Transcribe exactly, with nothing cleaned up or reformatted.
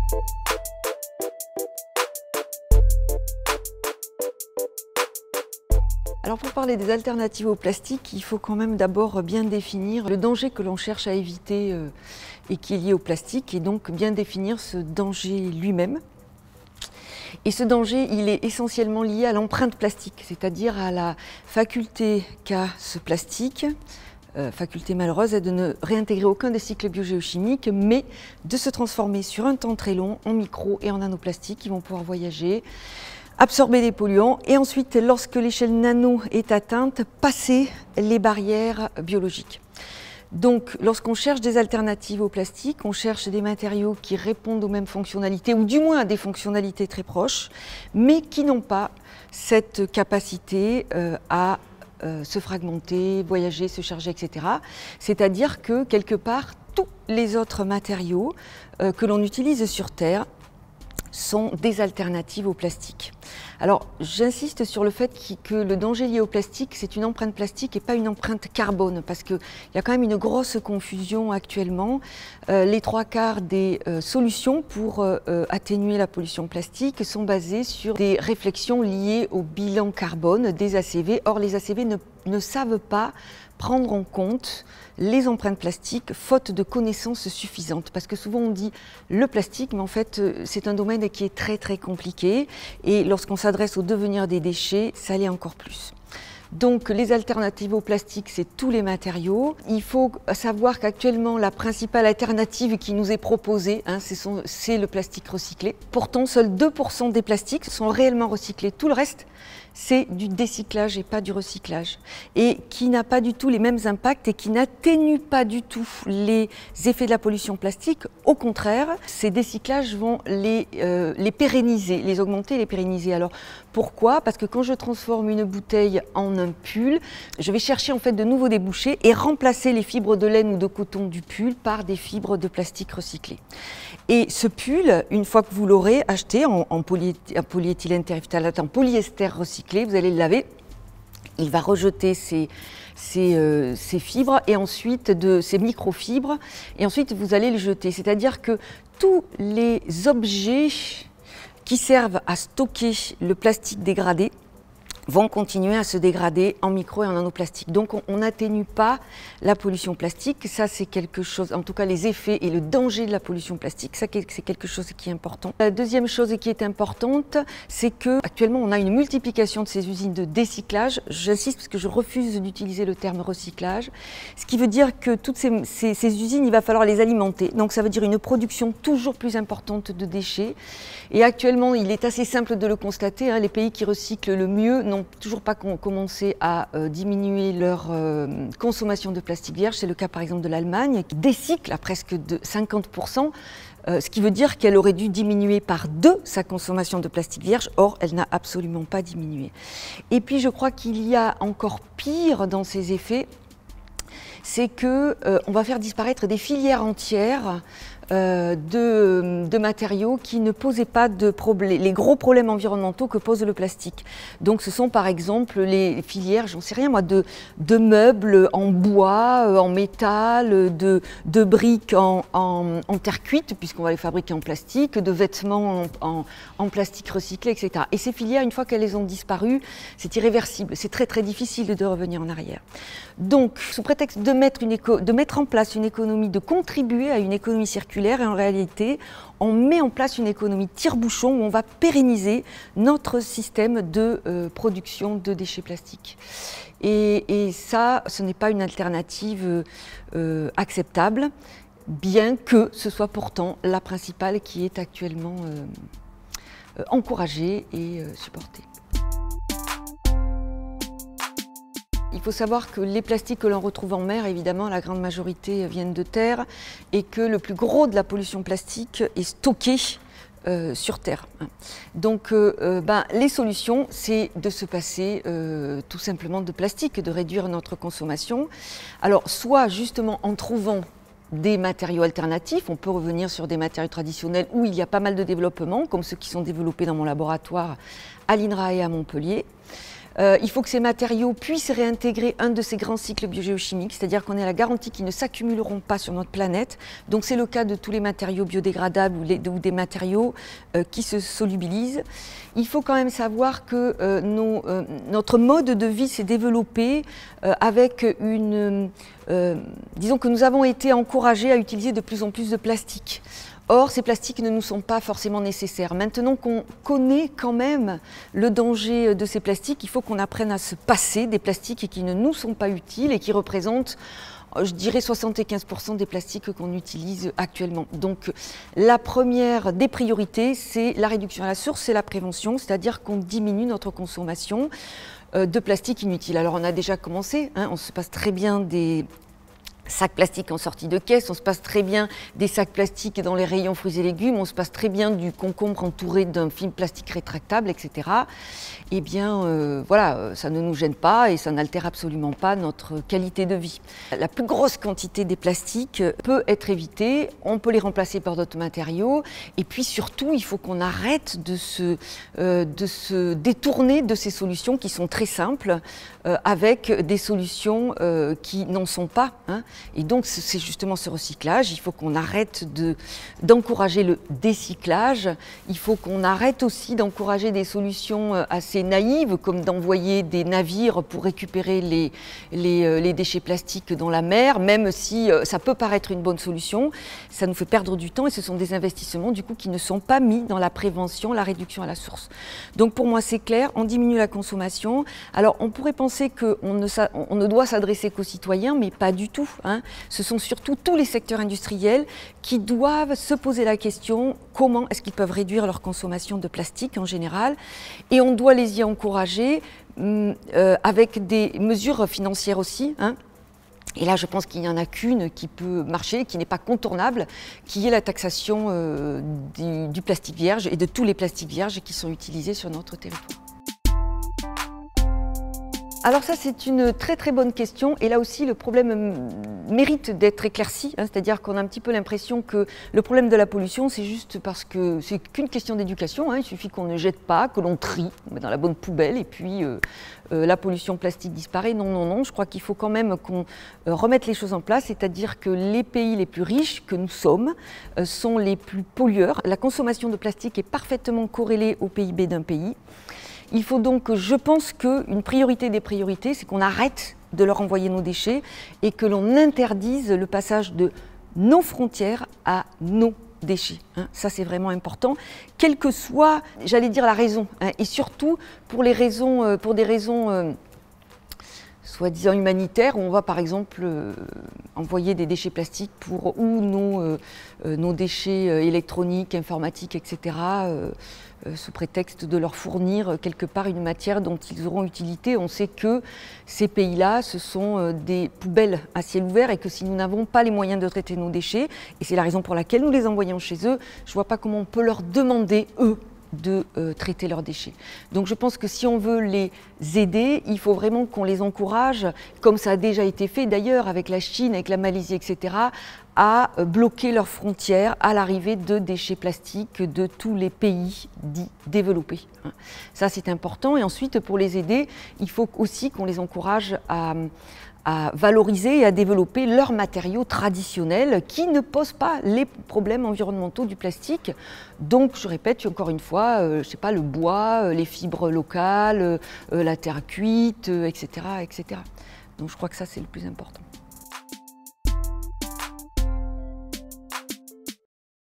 Alors pour parler des alternatives au plastique, il faut quand même d'abord bien définir le danger que l'on cherche à éviter euh, et qui est lié au plastique, et donc bien définir ce danger lui-même. Et ce danger, il est essentiellement lié à l'empreinte plastique, c'est-à-dire à la faculté qu'a ce plastique, euh, faculté malheureuse, est de ne réintégrer aucun des cycles biogéochimiques, mais de se transformer sur un temps très long en micro et en nanoplastiques qui vont pouvoir voyager, absorber des polluants et ensuite, lorsque l'échelle nano est atteinte, passer les barrières biologiques. Donc, lorsqu'on cherche des alternatives au plastique, on cherche des matériaux qui répondent aux mêmes fonctionnalités, ou du moins à des fonctionnalités très proches, mais qui n'ont pas cette capacité euh, à euh, se fragmenter, voyager, se charger, et cetera. C'est-à-dire que, quelque part, tous les autres matériaux euh, que l'on utilise sur Terre sont des alternatives au plastique. Alors, j'insiste sur le fait que le danger lié au plastique, c'est une empreinte plastique et pas une empreinte carbone, parce qu'il y a quand même une grosse confusion actuellement. Euh, les trois quarts des euh, solutions pour euh, atténuer la pollution plastique sont basées sur des réflexions liées au bilan carbone des A C V. Or, les A C V ne, ne savent pas prendre en compte les empreintes plastiques, faute de connaissances suffisantes. Parce que souvent on dit le plastique, mais en fait c'est un domaine qui est très très compliqué. Et lorsqu'on s'adresse au devenir des déchets, ça l'est encore plus. Donc les alternatives au plastique, c'est tous les matériaux. Il faut savoir qu'actuellement, la principale alternative qui nous est proposée, hein, c'est le plastique recyclé. Pourtant, seuls deux pour cent des plastiques sont réellement recyclés. Tout le reste, c'est du décyclage et pas du recyclage. Et qui n'a pas du tout les mêmes impacts et qui n'atténue pas du tout les effets de la pollution plastique. Au contraire, ces décyclages vont les, euh, les pérenniser, les augmenter et les pérenniser. Alors pourquoi? Parce que quand je transforme une bouteille en un pull, je vais chercher en fait de nouveaux débouchés et remplacer les fibres de laine ou de coton du pull par des fibres de plastique recyclées. Et ce pull, une fois que vous l'aurez acheté en, en, poly, en polyéthylène terephthalate, en polyester recyclé, vous allez le laver, il va rejeter ces, ces, euh, ces fibres et ensuite de ces microfibres, et ensuite vous allez les jeter. C'est-à-dire que tous les objets qui servent à stocker le plastique dégradé vont continuer à se dégrader en micro et en nanoplastique. Donc on n'atténue pas la pollution plastique, ça c'est quelque chose, en tout cas les effets et le danger de la pollution plastique, ça c'est quelque chose qui est important. La deuxième chose qui est importante, c'est que actuellement on a une multiplication de ces usines de décyclage. J'insiste parce que je refuse d'utiliser le terme recyclage, ce qui veut dire que toutes ces, ces, ces usines, il va falloir les alimenter. Donc ça veut dire une production toujours plus importante de déchets. Et actuellement, il est assez simple de le constater, hein, les pays qui recyclent le mieux n'ont toujours pas commencé à euh, diminuer leur euh, consommation de plastique vierge. C'est le cas par exemple de l'Allemagne, qui décycle à presque de cinquante pour cent, euh, ce qui veut dire qu'elle aurait dû diminuer par deux sa consommation de plastique vierge. Or, elle n'a absolument pas diminué. Et puis, je crois qu'il y a encore pire dans ces effets, c'est qu'on euh, va faire disparaître des filières entières Euh, de, de matériaux qui ne posaient pas de problème, les gros problèmes environnementaux que pose le plastique. Donc ce sont par exemple les filières, j'en sais rien moi, de, de meubles en bois, en métal, de, de briques en, en, en terre cuite, puisqu'on va les fabriquer en plastique, de vêtements en, en, en plastique recyclé, et cetera. Et ces filières, une fois qu'elles ont disparu, c'est irréversible, c'est très très difficile de revenir en arrière. Donc, sous prétexte de mettre, une éco, de mettre en place une économie, de contribuer à une économie circulaire, et en réalité, on met en place une économie tire-bouchon où on va pérenniser notre système de euh, production de déchets plastiques. Et, et ça, ce n'est pas une alternative euh, acceptable, bien que ce soit pourtant la principale qui est actuellement euh, euh, encouragée et euh, supportée. Il faut savoir que les plastiques que l'on retrouve en mer, évidemment, la grande majorité viennent de terre et que le plus gros de la pollution plastique est stocké euh, sur Terre. Donc euh, ben, les solutions, c'est de se passer euh, tout simplement de plastique, de réduire notre consommation. Alors, soit justement en trouvant des matériaux alternatifs, on peut revenir sur des matériaux traditionnels où il y a pas mal de développement, comme ceux qui sont développés dans mon laboratoire à l'INRA et à Montpellier. Euh, il faut que ces matériaux puissent réintégrer un de ces grands cycles biogéochimiques, c'est-à-dire qu'on ait la garantie qu'ils ne s'accumuleront pas sur notre planète. Donc c'est le cas de tous les matériaux biodégradables ou, les, ou des matériaux euh, qui se solubilisent. Il faut quand même savoir que euh, nos, euh, notre mode de vie s'est développé euh, avec une... Euh, disons que nous avons été encouragés à utiliser de plus en plus de plastique. Or, ces plastiques ne nous sont pas forcément nécessaires. Maintenant qu'on connaît quand même le danger de ces plastiques, il faut qu'on apprenne à se passer des plastiques qui ne nous sont pas utiles et qui représentent, je dirais, soixante-quinze pour cent des plastiques qu'on utilise actuellement. Donc, la première des priorités, c'est la réduction à la source, c'est la prévention, c'est-à-dire qu'on diminue notre consommation de plastique inutile. Alors, on a déjà commencé, hein, on se passe très bien des sacs plastiques en sortie de caisse, on se passe très bien des sacs plastiques dans les rayons fruits et légumes, on se passe très bien du concombre entouré d'un film plastique rétractable, et cetera. Eh bien, euh, voilà, ça ne nous gêne pas et ça n'altère absolument pas notre qualité de vie. La plus grosse quantité des plastiques peut être évitée, on peut les remplacer par d'autres matériaux, et puis surtout, il faut qu'on arrête de se, euh, de se détourner de ces solutions qui sont très simples, euh, avec des solutions euh, qui n'en sont pas, hein. Et donc, c'est justement ce recyclage. Il faut qu'on arrête de, d'encourager le décyclage. Il faut qu'on arrête aussi d'encourager des solutions assez naïves, comme d'envoyer des navires pour récupérer les, les, les déchets plastiques dans la mer, même si ça peut paraître une bonne solution. Ça nous fait perdre du temps et ce sont des investissements, du coup, qui ne sont pas mis dans la prévention, la réduction à la source. Donc, pour moi, c'est clair, on diminue la consommation. Alors, on pourrait penser qu'on ne, on ne doit s'adresser qu'aux citoyens, mais pas du tout. Hein. Ce sont surtout tous les secteurs industriels qui doivent se poser la question comment est-ce qu'ils peuvent réduire leur consommation de plastique en général, et on doit les y encourager euh, avec des mesures financières aussi. Hein. Et là, je pense qu'il n'y en a qu'une qui peut marcher, qui n'est pas contournable, qui est la taxation euh, du, du plastique vierge et de tous les plastiques vierges qui sont utilisés sur notre territoire. Alors ça, c'est une très très bonne question, et là aussi le problème mérite d'être éclairci, hein, c'est-à-dire qu'on a un petit peu l'impression que le problème de la pollution, c'est juste parce que c'est qu'une question d'éducation, hein, il suffit qu'on ne jette pas, que l'on trie, on met dans la bonne poubelle, et puis euh, euh, la pollution plastique disparaît. Non, non, non, je crois qu'il faut quand même qu'on euh, remette les choses en place, c'est-à-dire que les pays les plus riches que nous sommes euh, sont les plus pollueurs. La consommation de plastique est parfaitement corrélée au P I B d'un pays. Il faut donc, je pense qu'une priorité des priorités, c'est qu'on arrête de leur envoyer nos déchets et que l'on interdise le passage de nos frontières à nos déchets. Hein. Ça, c'est vraiment important, quelle que soit, j'allais dire, la raison. Hein, et surtout pour, les raisons, pour des raisons euh, soi-disant humanitaires, où on va par exemple euh, envoyer des déchets plastiques pour ou nos, euh, nos déchets euh, électroniques, informatiques, et cetera, euh, euh, sous prétexte de leur fournir quelque part une matière dont ils auront utilité. On sait que ces pays-là, ce sont euh, des poubelles à ciel ouvert et que si nous n'avons pas les moyens de traiter nos déchets, et c'est la raison pour laquelle nous les envoyons chez eux, je ne vois pas comment on peut leur demander, eux, de euh, traiter leurs déchets. Donc je pense que si on veut les aider, il faut vraiment qu'on les encourage, comme ça a déjà été fait d'ailleurs avec la Chine, avec la Malaisie, et cetera, à euh, bloquer leurs frontières à l'arrivée de déchets plastiques de tous les pays dits développés. Ça c'est important, et ensuite pour les aider, il faut aussi qu'on les encourage à à valoriser et à développer leurs matériaux traditionnels qui ne posent pas les problèmes environnementaux du plastique. Donc, je répète encore une fois, euh, je sais pas, le bois, euh, les fibres locales, euh, la terre cuite, euh, et cetera, et cetera. Donc, je crois que ça, c'est le plus important.